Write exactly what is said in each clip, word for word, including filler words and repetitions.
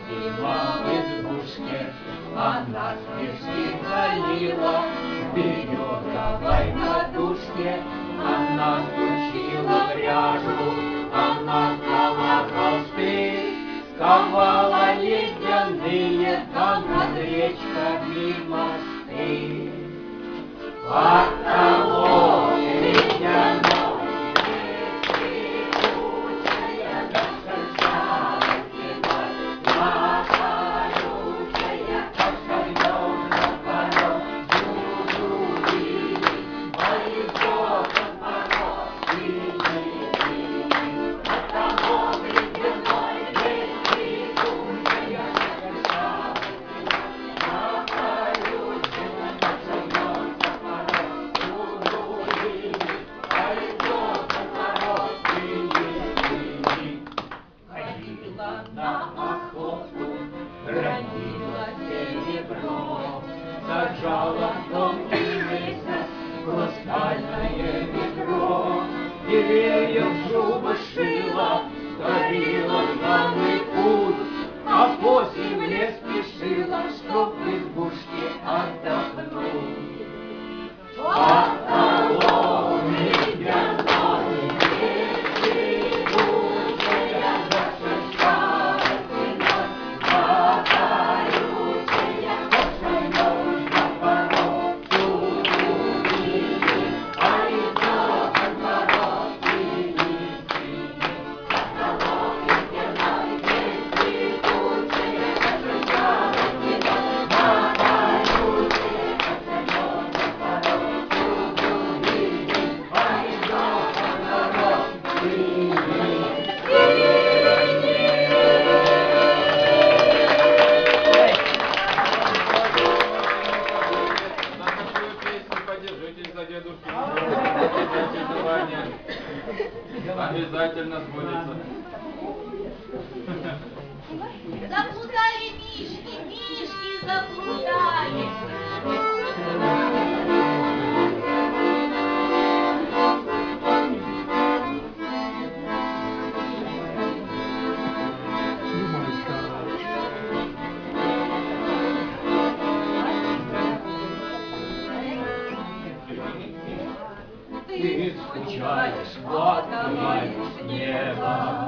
зима в избушке, она снежки залила, берет давай катушке, она скрутила пряжу, она стала холсты, сковала ледяные, там над речками мосты. Потолок ледяной, сажала тонкий месяц, хрустальное ведро, деревьев шубы шила, дарила славный путь, а после в лес спешила, чтоб в избушке отдохнуть. Потолок ледяной, трескучая, зашерстала стеной, покорючая, кошелёв на порог, чудили, а идёт от порог, принеси. Потолок ледяной, трескучая, зашерстала стеной, покорючая, кошелёв на порог, чудили, а идёт от порог, принеси. Нашу песню поддержите за дедушку. Обязательно сбудется. Заплутали мишки, мишки заплутали. Ты скучаешь, отгоняешь небо,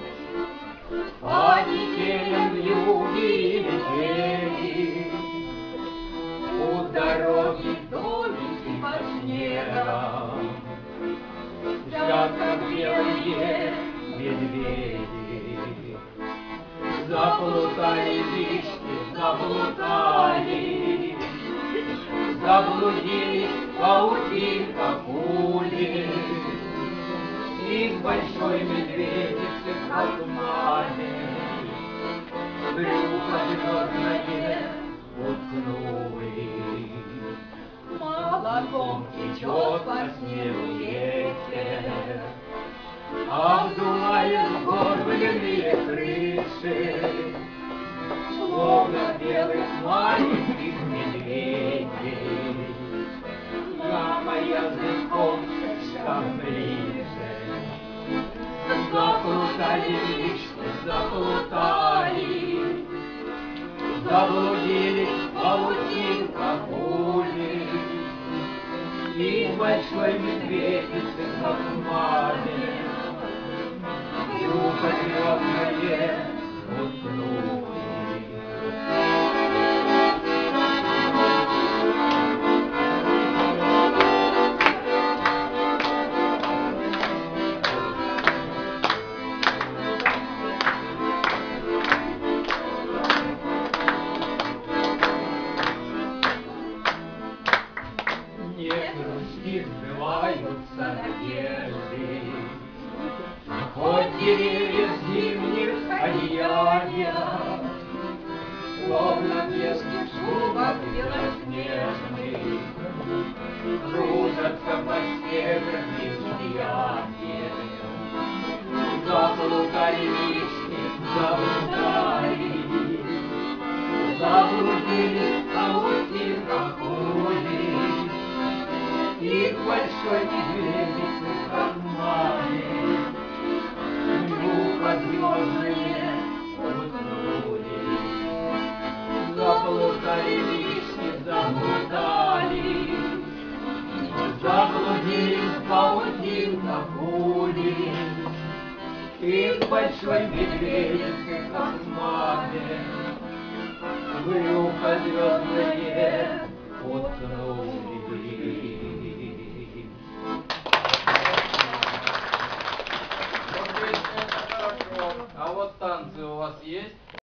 по метелям вьюги и метели, у дороги домики под снегом, спят, как белые медведи. Заплутали вишни, заплутали, заблудились паутинка пули, их большой медведицы в тумане, брюхо звездное уткнули. Молоком течет по снегу ветер, обдувает сгорбленные крыши, словно белых маленьких медведей. Гамая языком шаг ближе, заплутали вишни, заплутали, заблудились паутинка пули, и большой медведицы в тумане, брюхо звездное уткнули. Не грусти, сбываются надежды, хоть деревья в зимних одеяниях, словно пески в шубах белоснежных, кружатся по снежным сияниям. Заплутали вишни, заплутали, заблудились паутинка пули, их большой медведицы в кармане, брюхо звездное уткнули. И к большой медведице кошмаре брюхо звездное утонули.